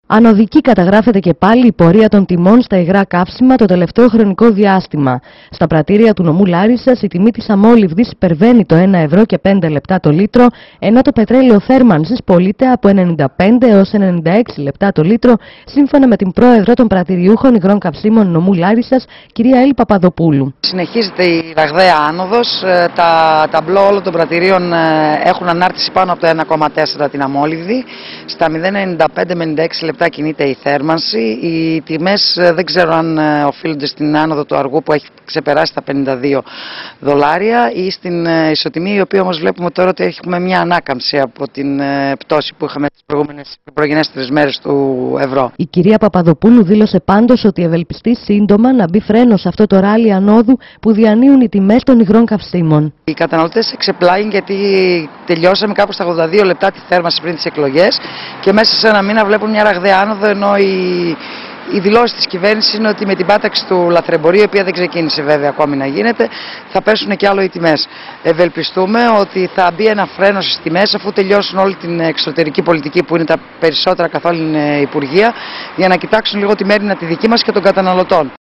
Ανωδική καταγράφεται και πάλι η πορεία των τιμών στα υγρά καύσιμα το τελευταίο χρονικό διάστημα. Στα πρατήρια του νομού Λάρισσας η τιμή της αμόλυβδης υπερβαίνει το 1 ευρώ και 5 λεπτά το λίτρο, ενώ το πετρέλαιο θέρμανσης πωλείται από 95 έως 96 λεπτά το λίτρο, σύμφωνα με την πρόεδρο των πρατηριούχων υγρών καυσίμων νομού Λάρισσας, κυρία Έλλη Παπαδοπούλου. Συνεχίζεται η ραγδαία άνοδος. Τα ταμπλό όλων των πρατηρίων έχουν ανάρτηση πάνω από το 1,4 την αμόλυβδη. Στα 0,95 με 96 λεπτά κινείται η θέρμανση. Οι τιμές δεν ξέρω αν οφείλονται στην άνοδο του αργού που έχει ξεπεράσει τα $52 ή στην ισοτιμή, η οποία όμως βλέπουμε τώρα ότι έχουμε μια ανάκαμψη από την πτώση που είχαμε τις προγενέστερες μέρες του ευρώ. Η κυρία Παπαδοπούλου δήλωσε πάντως ότι ευελπιστεί σύντομα να μπει φρένο σε αυτό το ράλι ανόδου που διανύουν οι τιμές των υγρών καυσίμων. Οι καταναλωτές εξεπλάγουν γιατί τελειώσαμε κάπου στα 82 λεπτά τη θέρμανση πριν τις εκλογές και μέσα σε ένα μήνα βλέπουν μια ραγδαία άνοδο, ενώ η δηλώση της κυβέρνησης είναι ότι με την πάταξη του λαθρεμπορίου, η οποία δεν ξεκίνησε βέβαια ακόμη να γίνεται, θα πέσουν και άλλο οι τιμές. Ευελπιστούμε ότι θα μπει ένα φρένο στις τιμές αφού τελειώσουν όλη την εξωτερική πολιτική που είναι τα περισσότερα καθ' όλη την Υπουργεία, για να κοιτάξουν λίγο τη μέρημνα τη δική μας και των καταναλωτών.